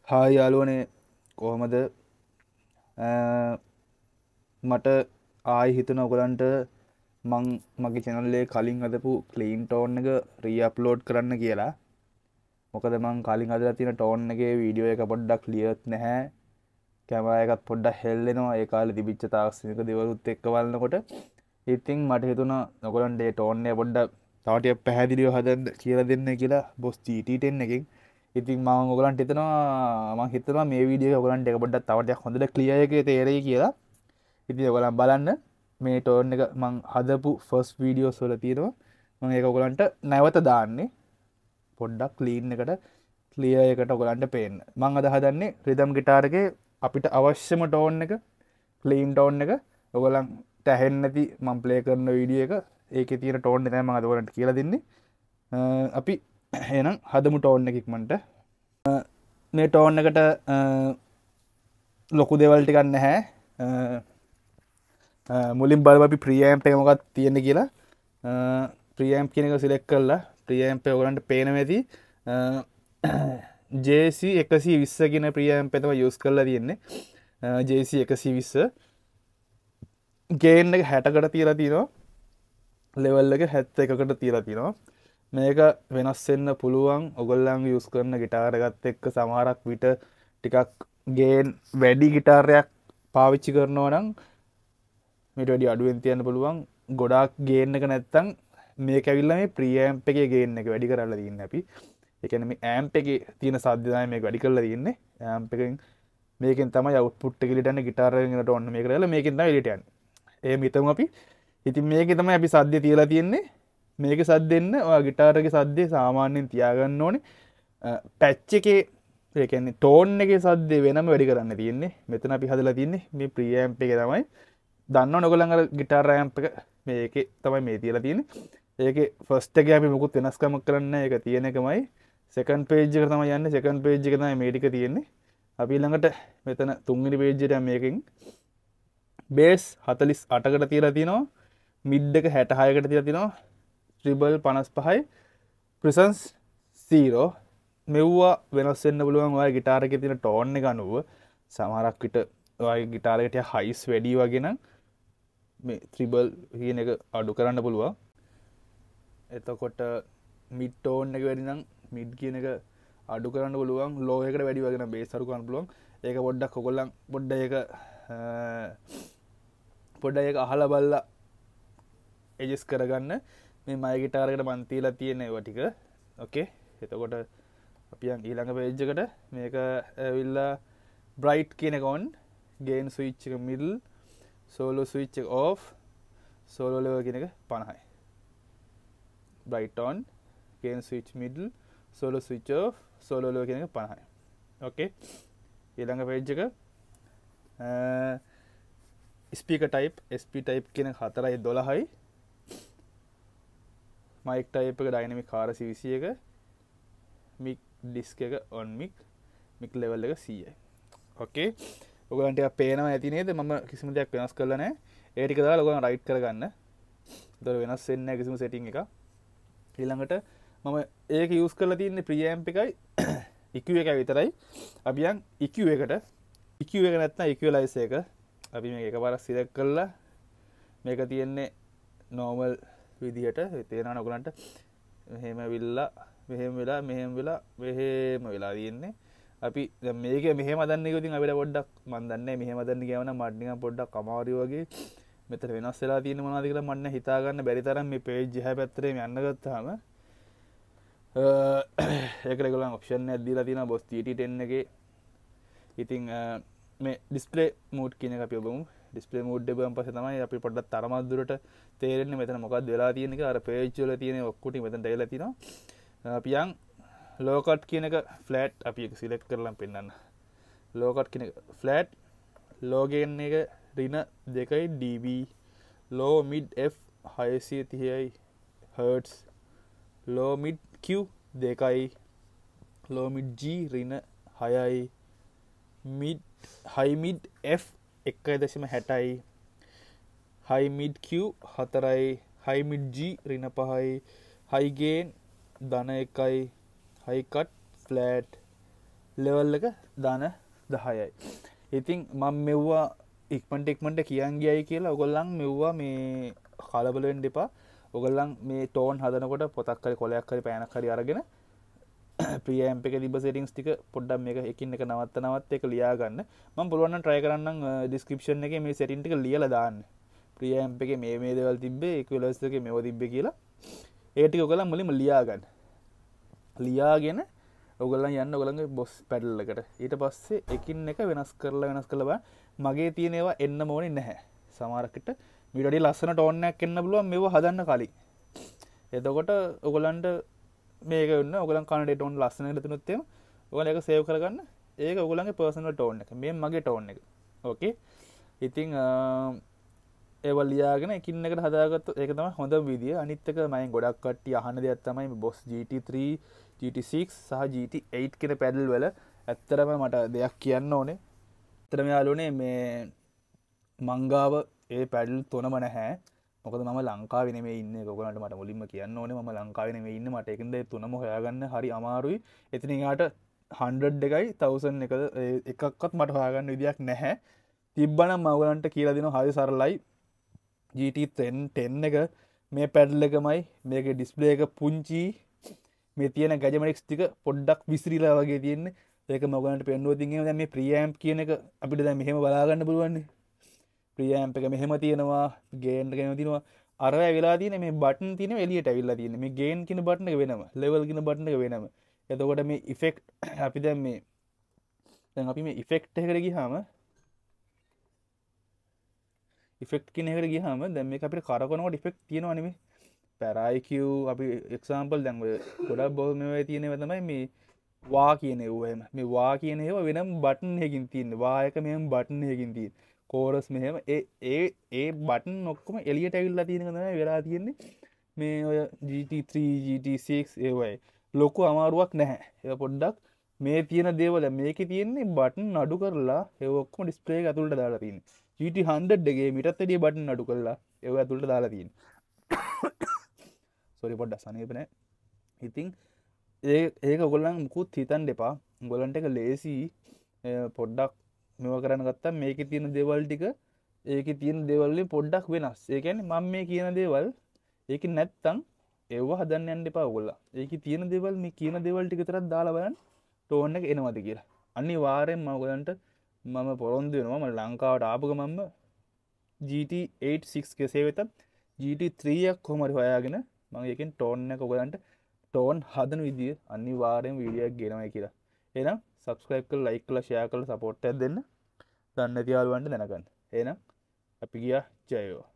Hi යාළුවනේ කොහොමද මට ආයි හිතන ඔයගලන්ට මං මගේ channel එකේ කලින් හදපු clean tone එක re-upload කරන්න කියලා. මොකද මං කලින් හදලා තියෙන tone එකේ වීඩියෝ එක පොඩ්ඩක් clear නැහැ. කැමරා එකත් පොඩ්ඩක් හෙල්ලෙනවා. ඒ කාලේ තිබිච්ච තාක්ෂණික දේවලුත් එක්ක බලනකොට ඉතින් මට හිතුණා ඔයගලන්ට මේ tone එක පොඩ්ඩක් තව ටිකක් පැහැදිලිව හදන්න කියලා දෙන්න කියලා boss GT10 එකෙන්. ඉතින් මම ඔයගලන්ට හිතනවා මේ වීඩියෝ එක ඔයගලන්ට එක පොඩ්ඩක් තව ටිකක් හොඳට ක්ලියර් එකේ තේරෙයි කියලා. ඉතින් ඔයගලන් බලන්න මේ ටෝන් එක මම හදපු ෆස්ට් වීඩියෝස් වල තියෙනවා. මම ඒක ඔයගලන්ට නැවත දාන්නේ පොඩ්ඩක් ක්ලීන් එකට ක්ලියර් එකට ඔයගලන්ට පේන්න. මම අද හදන්නේ රිදම් ගිටාර් එකේ අපිට අවශ්‍යම ටෝන් එක ක්ලීන් ටෝන් එක ඔයගලන්ට ඇහෙන්නේ නැති මම ප්ලේ කරන වීඩියෝ එක ඒකේ තියෙන ටෝන් එක තමයි මම අද ඔයගලන්ට කියලා දෙන්නේ. අපි එහෙනම් හදමු ටෝන් එක ඉක්මනට. මේ ටෝන් එකට ලොකු දේවල් ටිකක් නැහැ. මුලින් බලමු අපි ප්‍රීඇම්ප් එක මොකක්ද තියෙන්නේ කියලා. ප්‍රීඇම්ප් කියන එක සිලෙක්ට් කරලා ප්‍රීඇම්ප් එක ඔයගලන්ට පේනවා ඇති. JC 120 කියන ප්‍රීඇම්ප් එක තමයි යූස් කරලා තියෙන්නේ. JC 120 ගේන් එක 60කට තියලා තියෙනවා. ලෙවල් එක 71කට තියලා තියෙනවා. මේක වෙනස් වෙන්න පුළුවන් ඔයගොල්ලන්ගේ යූස් කරන ගිටාර් එකත් එක්ක සමහරක් විට ටිකක් ගේන් වැඩි ගිටාරයක් පාවිච්චි කරනවා නම් මේට වැඩි අඩුවෙන් තියන්න පුළුවන්. ගොඩාක් ගේන් එක නැත්තම් මේක ඇවිල්ලා මේ ප්‍රීඇම්ප් එකේ ගේන් එක වැඩි කරලා තියෙන්නේ අපි. ඒ කියන්නේ මේ ඇම්ප් එකේ තියෙන සද්ද තමයි මේක වැඩි කරලා තියෙන්නේ. ඇම්ප් එකෙන් මේකෙන් තමයි අවුට්පුට් එක එළියට යන්නේ ගිටාර් එකෙන් එනට ඔන්න මේක කරලා මේකෙන් තමයි එළියට යන්නේ. එහෙම හිතමු අපි. ඉතින් මේකේ තමයි අපි සද්දේ තියලා තියෙන්නේ. මේක සද්දෙන්න ඔයා ගිටාර් එකේ සද්දේ සාමාන්‍යයෙන් තියාගන්න ඕනේ. පැච් එකේ ඒ කියන්නේ ටෝන් එකේ සද්දේ වෙනම වැඩි කරන්න තියෙන්නේ. මෙතන අපි හදලා තියෙන්නේ මේ ප්‍රීඇම්ප් එකේ තමයි. දන්නවනේ ඔයගොල්ලන් අර ගිටාර් ඇම්ප් එක මේකේ තමයි මේ තියලා තියෙන්නේ. ඒකේ ෆස්ට් එකේ අපි මොකුත් වෙනස්කමක් කරන්නේ නැහැ. ඒක තියෙන එකමයි. සෙකන්ඩ් පේජ් එකට තමයි යන්නේ. සෙකන්ඩ් පේජ් එකේ තමයි මේ ටික තියෙන්නේ. අපි ළඟට මෙතන තුන්වෙනි පේජ් එකට මේකෙන් බේස් 48කට තියලා තියෙනවා. මිඩ් එක 66කට තියලා තියෙනවා. ට්‍රිබල් 55යි ප්‍රිසන්ස් 0 මෙව්වා වෙනස් වෙන්න පුළුවන් ඔයාගේ ගිටාර් එකේ තියෙන ටෝන් එක අනුව. සමහරක් විට ඔයාගේ ගිටාර් එකට හයිස් වැඩි වගේ නම් මේ ට්‍රිබල් කියන එක අඩු කරන්න පුළුවන්. එතකොට මිඩ් ටෝන් එක වැඩි නම් මිඩ් කියන එක අඩු කරන්න පුළුවන්. ලෝ එකට වැඩි වගේ නම් බේස් අඩු කරන්න පුළුවන්. ඒක පොඩ්ඩක් ඔයගොල්ලන් පොඩ්ඩක් ඒක අහලා බලලා ඇඩ්ජස්ට් කරගන්න. මේ මයි ගිටාර් එකට මන් තියලා තියෙන ඒවා ටික. ඕකේ. එතකොට අපි යන් ඊළඟ පේජ් එකට. මේක ඇවිල්ලා බ්‍රයිට් කියන එක on, gain switch එක middle, solo switch එක off, solo level කියන එක 50යි. bright on, gain switch middle, solo switch off, solo level කියන එක 50යි. ඕකේ. ඊළඟ පේජ් එක speaker type, SP type කියන 4යි 12යි. mic type එක dynamic 421, mic disk එක on mic, mic level එක 100යි. ඕකේ. ඔයගලන්ට ඒක පේනවා ඇති නේද? මම කිසිම දෙයක් වෙනස් කරලා නැහැ. ඒ ටික දාලා ඔයගලන් රයිට් කරගන්න. ඒතර වෙනස් වෙන්නේ නැහැ කිසිම සෙටින් එකක්. ඊළඟට මම ඒක යූස් කරලා තියෙන්නේ ප්‍රීඇම්ප් එකයි EQ එකයි විතරයි. අපි යන් EQ එකට. EQ එක නැත්නම් EQUILIZER එක. අපි මේක එකපාරක් සිලෙක්ට් කරලා මේක තියෙන්නේ normal විදිහට. තේරෙනවනේ ඔයගලන්ට. මෙහෙම වෙලා මෙහෙම වෙලා තියෙන්නේ. අපි දැන් මේක මෙහෙම හදන්න ගියොත් අපිට පොඩ්ඩක් මන් දන්නේ මෙහෙම හදන්න ගියාම නම් මට නිකන් පොඩ්ඩක් අමාරුයි වගේ. මෙතන වෙනස් වෙලා තියෙන්නේ මොනවද කියලා මම නම් හිතා ගන්න බැරි තරම් මේ පේජ් එහා පැත්තේ මේ යන්න ගත්තාම ඒකට ඒගොල්ලන් ඔප්ෂන් එකක් දීලා තියෙනවා boss GT10 එකේ. ඉතින් මේ ඩිස්ප්ලේ මෝඩ් කියන එක අපි ඔබමු. ඩිස්ප්ලේ මෝඩ් එක පස්සේ තමයි අපි පොඩ්ඩක් තරමක් දුරට තේරෙන්නේ මෙතන මොකක්ද වෙලා තියෙන්නේ කියලා. අර පේජ් වල තියෙන ඔක්කොටි මෙතන දාලා තිනවා. අපි යන් low cut කියන එක flat අපි ඒක select කරලා පෙන්නන්න. low cut කියන එක flat, low gain එක ඍණ 2 dB, low mid F 630 Hz, low mid Q 2, low mid G ඍණ 6යි, high mid F 1.60යි, high mid Q 4යි, high mid G ඍණ 5යි, high gain ධන 1යි, high cut flat, ලෙවල් එක දාන 10යි. ඉතින් මම මෙව්වා ඉක්මනට කියන් ගියයි කියලා ඔයගොල්ලන් මෙව්වා මේ කලබල වෙන්න එපා. ඔයගොල්ලන් මේ ටෝන් හදනකොට පොතක් හරි කොලයක් හරි පෑනක් හරි අරගෙන ප්‍රියම්ප් එකේ තිබ්බ සෙටින්ග්ස් ටික පොඩ්ඩක් මේක එකින් එක නවත්ත එක ලියා ගන්න. මම පුළුවන් නම් try කරන්නම් description එකේ මේ setting ටික ලියලා දාන්න. ප්‍රියම්ප් එකේ මේ දේවල් තිබ්බේ equalizer එකේ මේව තිබ්බේ කියලා. ඒ ටික ඔයගොල්ලන් මුලින්ම ලියා ගන්න. ලියාගෙන ඔයගොල්ලන් යන්න ඔයගොල්ලන්ගේ බොස් පැඩල් එකට. ඊට පස්සේ එකින් එක වෙනස් කරලා බලන්න. මගේ තියෙන ඒවා එන්න ඕනේ නැහැ. සමහරකට මීට වඩා ලස්සන ටෝන් එකක් එන්න පුළුවන් මේව හදන්න කලින්. එතකොට ඔයගොල්ලන්ට මේක වෙන්න ඔයගොල්ලන් කන ටෝන් ලස්සන ඉඳලා තුනොත් එහෙම ඔයගොල්ලෝ ඒක සේව් කරගන්න. ඒක ඔයගොල්ලන්ගේ පර්සනල් ටෝන් එක. මේ මගේ ටෝන් එක. ඕකේ. ඉතින් ඒව ලියාගෙන එකින් එකට හදාගත්තොත් ඒක තමයි හොඳම විදිය. අනිත් එක මම ගොඩක් කට්ටිය අහන දෙයක් තමයි මේ බොස් GT3, GT6 සහ GT8 කියන පැඩල් වල ඇත්තටම මට දෙයක් කියන්න ඕනේ. ඇත්තටම යාළුවනේ මේ මංගාව ඒ පැඩල් තුනම නැහැ. මොකද මම ලංකාවේ නෙමෙයි ඉන්නේ. ඔයගොල්ලන්ට මට මුලින්ම කියන්න ඕනේ මම ලංකාවේ නෙමෙයි ඉන්නේ. මට ඒකින්ද ඒ තුනම හොයාගන්න හරි අමාරුයි. එතන ඊට 100 එකයි 1000 එකක්වත් මට හොයාගන්න විදියක් නැහැ. තිබ්බනම් මම ඔයගොල්ලන්ට කියලා දෙනවා හරි සරලයි. GT10 එක මේ පැඩල් එකමයි මේකේ ඩිස්ප්ලේ එක පුංචි මේ තියෙන ගැජමැටික්ස් ටික පොඩ්ඩක් විසිරිලා වගේ තියෙන්නේ. ඒක මම ඔයගොල්ලන්ට පෙන්නුවා. ඉතින් එහෙම දැන් මේ ප්‍රීඇම්ප් කියන එක අපිට දැන් මෙහෙම බලා ගන්න පුළුවන් නේ. ප්‍රීඇම්ප් එක මෙහෙම තියෙනවා, ගේන් එක මෙහෙම තියෙනවා. අර වෙලා තියෙන මේ බටන් තියෙනවා එළියට ඇවිල්ලා තියෙන්නේ. මේ ගේන් කියන බටන් එක වෙනම, ලෙවල් කියන බටන් එක වෙනම. එතකොට මේ ඉෆෙක්ට් අපි දැන් අපි මේ ඉෆෙක්ට් එකකට ගියාම ඉෆෙක්ට් කියන එකට ගියාම දැන් මේක අපිට කරකවනකොට ඉෆෙක්ට් තියෙනවා නෙමෙයි. පැරයිQ අපි එක්සාම්පල් දැන් ඔය ගොඩක් බොහෝ මේවා තියෙන ඒවා තමයි මේ වා කියන ඒවා එහෙම. මේ වා කියන ඒවා වෙනම බටන් එකකින් තියෙන්නේ. වා එක මෙහෙම බටන් එකකින් තියෙන්නේ. කෝරස් මෙහෙම ඒ බටන් ඔක්කොම එළියට ඇවිල්ලා තියෙන එක තමයි වෙලා තියෙන්නේ. මේ ඔය GT3 GT6 ඒවයි ලොකු අමාරුවක් නැහැ. ඒක පොඩ්ඩක් මේ තියෙන දේවල් මේකේ තියෙන්නේ බටන් අඩු කරලා ඒ ඔක්කොම ඩිස්ප්ලේ එක ඇතුළට දාලා තියෙන්නේ. GT100 එකේ මීටත් වැඩිය බටන් අඩු කරලා ඒව ඇතුළට දාලා තියෙන්නේ. සෝරි පොඩ්ඩක් සනීප නැහැ. ඉතින් ඒක ඔයගොල්ලන් මුකුත් හිතන්න එපා. ඔයගොල්ලන්ට ඒක ලේසි පොඩ්ඩක් මේව කරන්න ගත්තා මේකේ තියෙන දේවල් ටික ඒකේ තියෙන දේවල් වලින් පොඩ්ඩක් වෙනස්. ඒ කියන්නේ මම මේ කියන දේවල් ඒකේ නැත්තම් ඒව හදන්න යන්න එපා ඔයගොල්ලෝ. ඒකේ තියෙන දේවල් මේ කියන දේවල් ටික විතරක් දාලා බලන්න ටෝන් එක එනවද කියලා. අනිවාර්යෙන්ම මම ඔයගොල්ලන්ට මම පොරොන්දු වෙනවා මම ලංකාවට ආපු ගමන්ම GT86 කෙසේ වෙතත් GT3 එකක් කොහොම හරි හොයාගෙන මම ඒකෙන් ටෝන් එක ඔයගලන්ට ටෝන් හදන විදිය අනිවාර්යෙන් වීඩියෝ එකක් ගෙනවයි කියලා. එහෙනම් subscribe කරලා like කරලා share කරලා support එකක් දෙන්න. දන්නේ නැති යාළුවන්ට දැනගන්න. එහෙනම් අපි ගියා ජය වේවා.